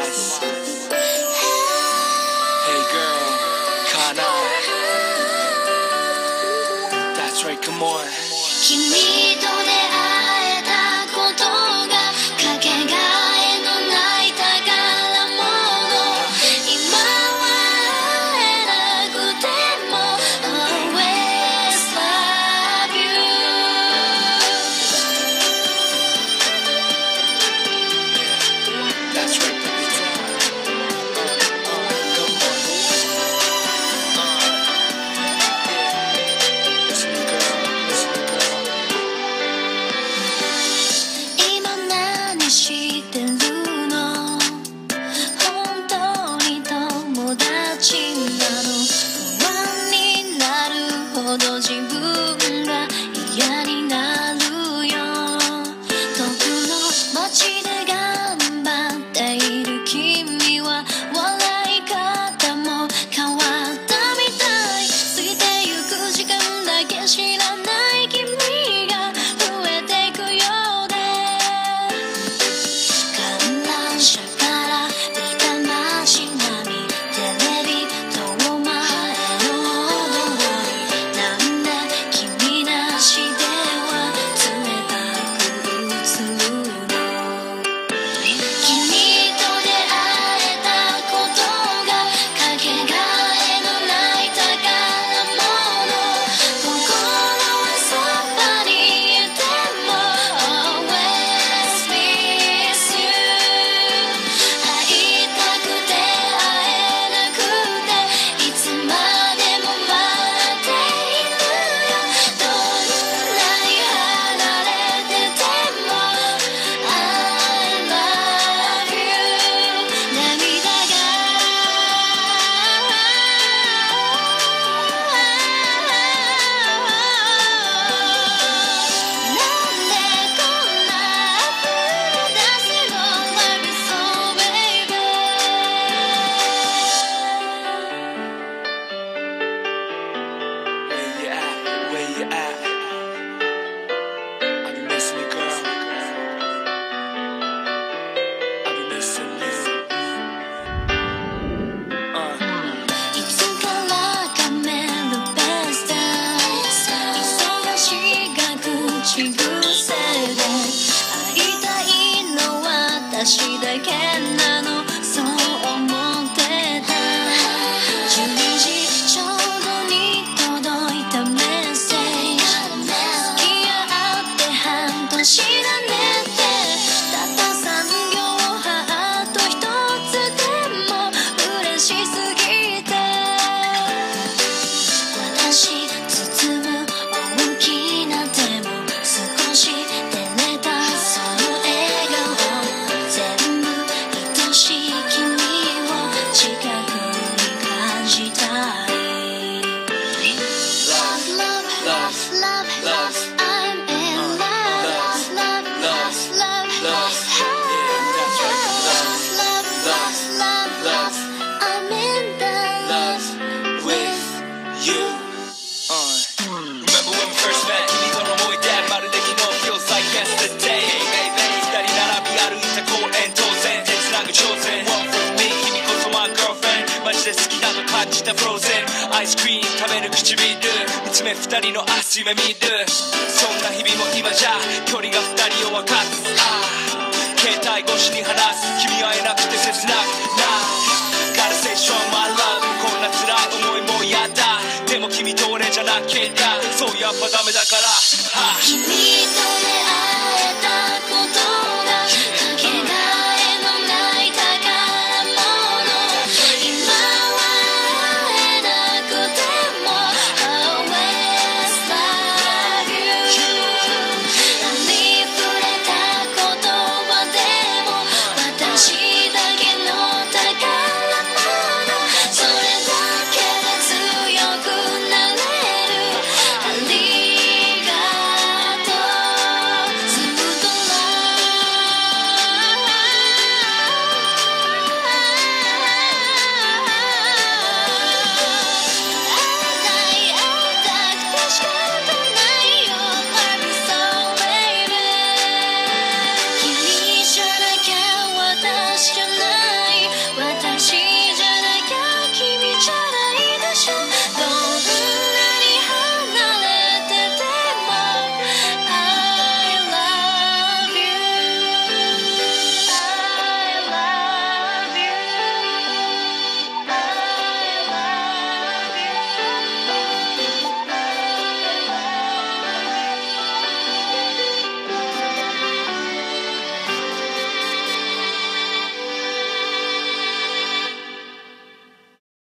wise. Hey girl, Kana. That's right, come on. 君と出会えたことがかけがえのない宝物。今は会えなくても Always love you。 That's right, baby. Come on. Listen to girl, listen to girl. 今何してるの？本当に友達なの？不安になるほど自分が嫌になるよ。遠くの街で頑張っている君は笑い方も変わったみたい。過ぎてゆく時間だけ知らない君が増えてくようで、観覧車から見た街並み、テレビ塔前の通り、なんで君なしでは冷たく映るの？君と出会えたことがかけがえのない宝物。心はそばにいても Always miss you。 会いたくて会えなくていつまでも待っているよ。どんなに離れてても I love you。 涙がなんでこんな溢れ出すの？ Love you so baby。 Where you at? Where you at? I be missing you, girl. I be missing you. いつからかメールベースで忙しが口癖で、会いたいの私だけなの、そう思ってた。12時ちょうどに届いたメッセージ、付き合って半年だねって、たった3行ハート一つでも嬉しすぎて、私包む大きな手も少し照れたその笑顔、全部愛しい君を近くに感じたい。 Love, love, love, love, I'm in love. Love, love, love, love, love, love, I'm in love with you. Remember when we first met? 君との思い出まるで昨日 feels like yesterday. Baby, 二人並び歩いた公園、当然手つなぐ挑戦。One for me, 君こそ my girlfriend。マジで好きだと感じた Frozen。アイスクリーム食べる唇、見つめ二人の明日夢見る。そんな日々も今じゃ距離が二人を分かつ。携帯越しに話す、君は会えなくて切なくな。Gotta say show my love。こんな辛い思いも嫌だ。でも君と俺じゃなきゃそうやっぱダメだから。 君と出会